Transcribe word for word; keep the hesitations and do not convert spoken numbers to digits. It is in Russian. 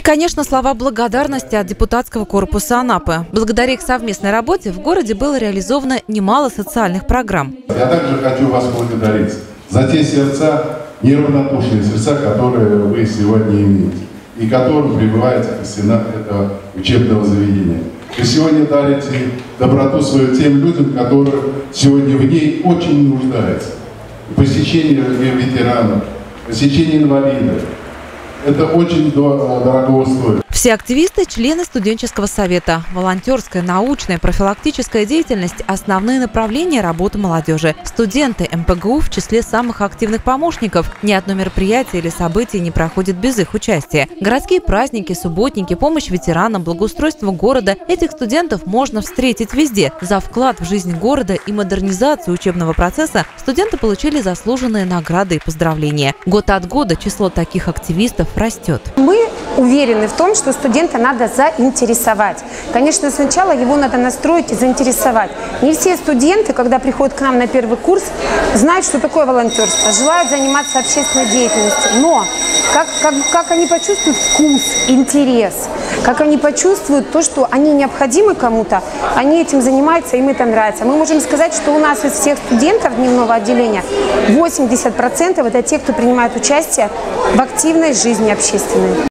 конечно, слова благодарности от депутатского корпуса Анапы. Благодаря их совместной работе в городе было реализовано немало социальных программ. Я также хочу вас благодарить за те сердца, неравнодушные сердца, которые вы сегодня имеете и которым пребываете в стенах этого учебного заведения. Вы сегодня дарите доброту свою тем людям, которые сегодня в ней очень нуждаются. Посещение ветеранов, посещение инвалидов. Это очень дорого стоит. Все активисты – члены студенческого совета. Волонтерская, научная, профилактическая деятельность – основные направления работы молодежи. Студенты эм пэ гэ у в числе самых активных помощников. Ни одно мероприятие или событие не проходит без их участия. Городские праздники, субботники, помощь ветеранам, благоустройство города – этих студентов можно встретить везде. За вклад в жизнь города и модернизацию учебного процесса студенты получили заслуженные награды и поздравления. Год от года число таких активистов растет. Мы уверены в том, что студента надо заинтересовать. Конечно, сначала его надо настроить и заинтересовать. Не все студенты, когда приходят к нам на первый курс, знают, что такое волонтерство, желают заниматься общественной деятельностью. Но как, как, как они почувствуют вкус, интерес, как они почувствуют то, что они необходимы кому-то, они этим занимаются, им это нравится. Мы можем сказать, что у нас из всех студентов дневного отделения восемьдесят процентов это те, кто принимает участие в активной жизни общественной.